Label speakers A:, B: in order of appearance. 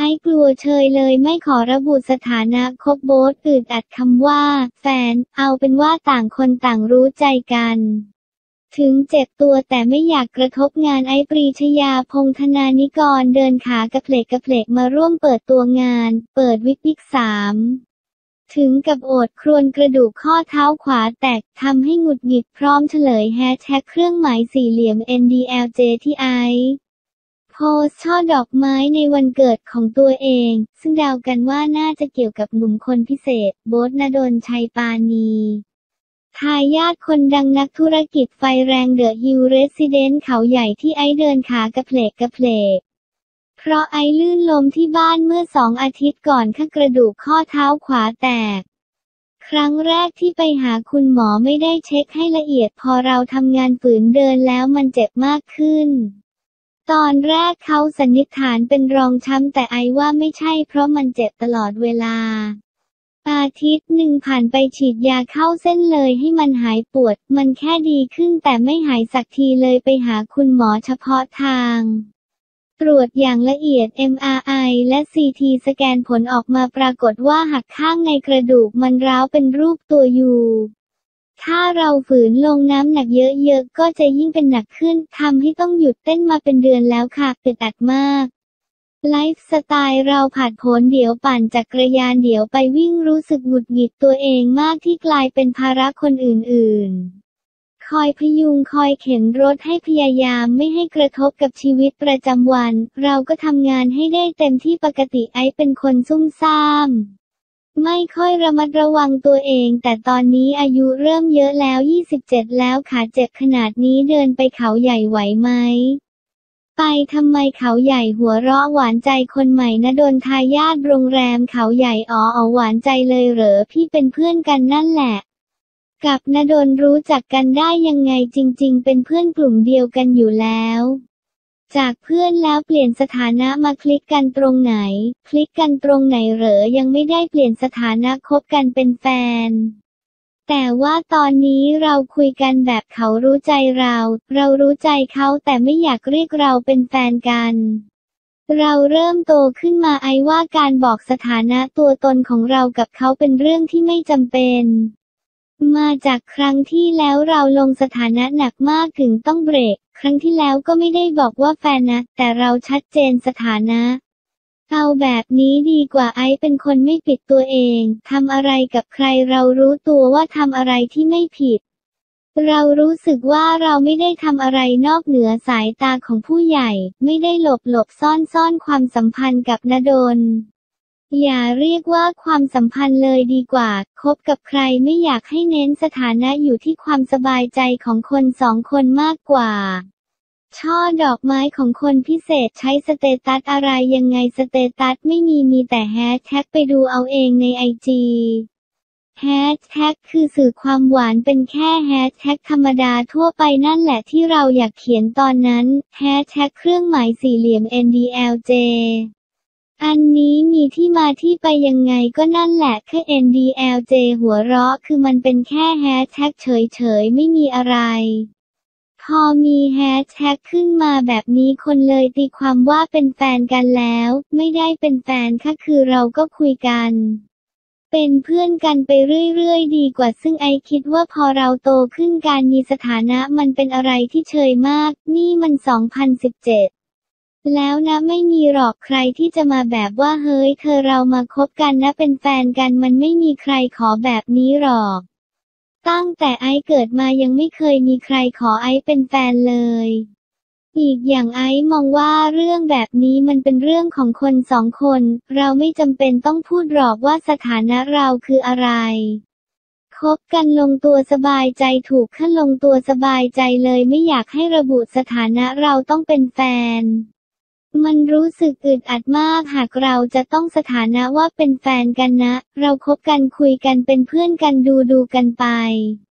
A: กลัวเชยเลยไม่ขอระบุสถานะคบโบ๊ทอึดอัดคำว่าแฟนเอาเป็นว่าต่างคนต่างรู้ใจกันถึงเจ็บตัวแต่ไม่อยากกระทบงานปรีชยาพงษ์ธนานิกรเดินขากระเพลกมาร่วมเปิดตัวงานเปิดวิก3ถึงกับโอดครวญกระดูกข้อเท้าขวาแตกทำให้หงุดหงิดพร้อมเฉลยแฮชแท็กเครื่องหมายสี่เหลี่ยม NDLJ ที่โพสต์ช่อดอกไม้ในวันเกิดของตัวเองซึ่งเดากันว่าน่าจะเกี่ยวกับหนุ่มคนพิเศษโบ๊ท ณดล ชัยปานีทายาทคนดังนักธุรกิจไฟแรงเดอะฮิลเรสซิเดนต์เขาใหญ่ที่เดินขากระเพลกเพราะลื่นล้มที่บ้านเมื่อ2 อาทิตย์ก่อนกระดูกข้อเท้าขวาแตกครั้งแรกที่ไปหาคุณหมอไม่ได้เช็คให้ละเอียดพอเราทำงานฝืนเดินแล้วมันเจ็บมากขึ้นตอนแรกเขาสันนิษฐานเป็นรองช้ำแต่ว่าไม่ใช่เพราะมันเจ็บตลอดเวลาอาทิตย์หนึ่งผ่านไปฉีดยาเข้าเส้นเลยให้มันหายปวดมันแค่ดีขึ้นแต่ไม่หายสักทีเลยไปหาคุณหมอเฉพาะทางตรวจอย่างละเอียด MRI และ CT สแกนผลออกมาปรากฏว่าหักข้างในกระดูกมันร้าวเป็นรูปตัวยูถ้าเราฝืนลงน้ำหนักเยอะๆก็จะยิ่งเป็นหนักขึ้นทำให้ต้องหยุดเต้นมาเป็นเดือนแล้วค่ะอึดอัดมากไลฟ์สไตล์เราผาดโผนเดี๋ยวปั่นจักรยานเดี๋ยวไปวิ่งรู้สึกหงุดหงิดตัวเองมากที่กลายเป็นภาระคนอื่นๆคอยพยุงคอยเข็นรถให้พยายามไม่ให้กระทบกับชีวิตประจำวันเราก็ทำงานให้ได้เต็มที่ปกติเป็นคนซุ่มซ่ามไม่ค่อยระมัดระวังตัวเองแต่ตอนนี้อายุเริ่มเยอะแล้ว27แล้วขาเจ็บขนาดนี้เดินไปเขาใหญ่ไหวไหมไปทำไมเขาใหญ่หัวเราะหวานใจคนใหม่ณดลทายาทโรงแรมเขาใหญ่เอาหวานใจเลยเหรอพี่เป็นเพื่อนกันนั่นแหละกับณดลรู้จักกันได้ยังไงจริงๆเป็นเพื่อนกลุ่มเดียวกันอยู่แล้วจากเพื่อนแล้วเปลี่ยนสถานะมาคลิกกันตรงไหนคลิกกันตรงไหนเหรอยังไม่ได้เปลี่ยนสถานะคบกันเป็นแฟนแต่ว่าตอนนี้เราคุยกันแบบเขารู้ใจเรารู้ใจเขาแต่ไม่อยากเรียกเราเป็นแฟนกันเราเริ่มโตขึ้นมาว่าการบอกสถานะตัวตนของเรากับเขาเป็นเรื่องที่ไม่จำเป็นมาจากครั้งที่แล้วเราลงสถานะหนักมากถึงต้องเบรกครั้งที่แล้วก็ไม่ได้บอกว่าแฟนนะแต่เราชัดเจนสถานะเอาแบบนี้ดีกว่าเป็นคนไม่ปิดตัวเองทำอะไรกับใครเรารู้ตัวว่าทำอะไรที่ไม่ผิดเรารู้สึกว่าเราไม่ได้ทำอะไรนอกเหนือสายตาของผู้ใหญ่ไม่ได้หลบซ่อนความสัมพันธ์กับณดลอย่าเรียกว่าความสัมพันธ์เลยดีกว่าคบกับใครไม่อยากให้เน้นสถานะอยู่ที่ความสบายใจของคน2 คนมากกว่าช่อดอกไม้ของคนพิเศษใช้สเตตัสอะไรยังไงสเตตัสไม่มีแต่แฮชแท็กไปดูเอาเองในIGแฮชแท็กคือสื่อความหวานเป็นแค่แฮชแท็กธรรมดาทั่วไปนั่นแหละที่เราอยากเขียนตอนนั้นแฮชแท็กเครื่องหมายสี่เหลี่ยม NDLJ อันนี้มีที่มาที่ไปยังไงก็นั่นแหละแค่ NDLJ หัวเราะคือมันเป็นแค่แฮชแท็กเฉยไม่มีอะไรพอมีแฮชแท็กขึ้นมาแบบนี้คนเลยตีความว่าเป็นแฟนกันแล้วไม่ได้เป็นแฟนค่ะคือเราก็คุยกันเป็นเพื่อนกันไปเรื่อยๆดีกว่าซึ่งคิดว่าพอเราโตขึ้นการมีสถานะมันเป็นอะไรที่เชยมากนี่มัน2017แล้วนะไม่มีหรอกใครที่จะมาแบบว่าเฮ้ยเธอเรามาคบกันนะเป็นแฟนกันมันไม่มีใครขอแบบนี้หรอกตั้งแต่เกิดมายังไม่เคยมีใครขอเป็นแฟนเลยอีกอย่างมองว่าเรื่องแบบนี้มันเป็นเรื่องของคน2 คนเราไม่จำเป็นต้องพูดหรอกว่าสถานะเราคืออะไรคบกันลงตัวสบายใจถูกลงตัวสบายใจเลยไม่อยากให้ระบุสถานะเราต้องเป็นแฟนมันรู้สึกอึดอัดมากหากเราจะต้องสถานะว่าเป็นแฟนกันนะเราคบกันคุยกันเป็นเพื่อนกันดูกันไป